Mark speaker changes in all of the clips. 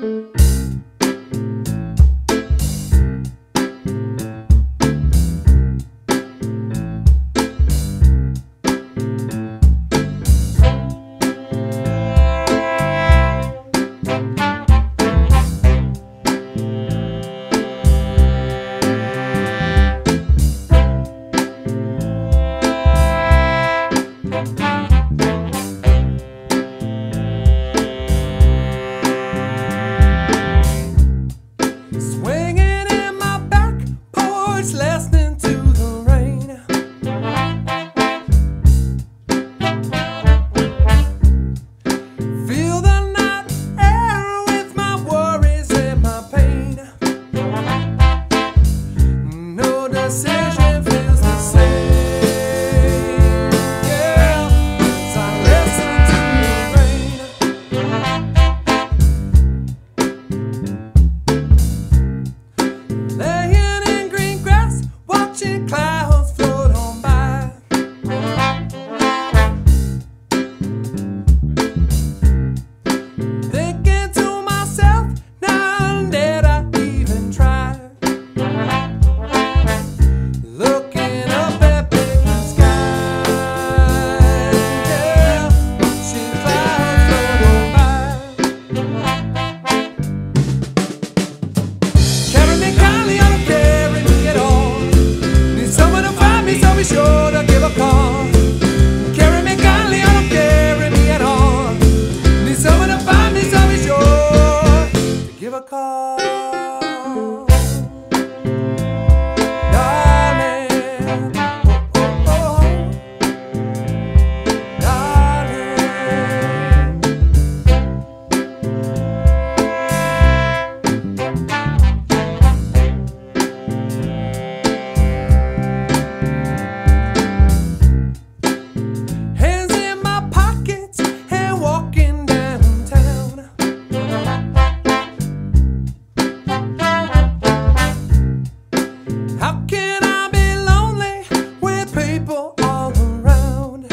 Speaker 1: Swinging in my back porch, listening to the rain. Feel the night air with my worries and my pain. No decision feels the same. Yeah, as I listen to the rain. Laying in green grass, watching clouds float on by. Thinking to myself, now did I even try? Looking up at big blue skies, yeah, watching clouds float on by. Carry me kindly, or don't carry me at all. Need someone to find me, so be sure to give a call. Carry me kindly, or don't carry me at all. Need someone to find me, so be sure to give a call. Darling, oh, oh, oh, darling. Hands in my pockets and walking downtown. How can I be lonely with people all around?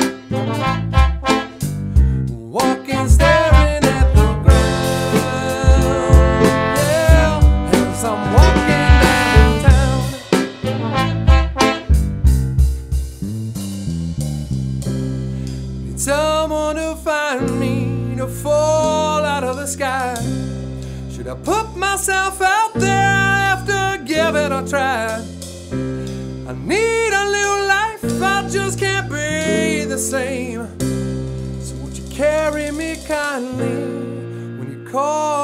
Speaker 1: Walking, staring at the ground. Yeah, as I'm walking downtown. Need someone to find me, to fall out of the sky. Should I put myself out there after giving a try? I need a new life, I just can't be the same. So won't you carry me kindly when you call?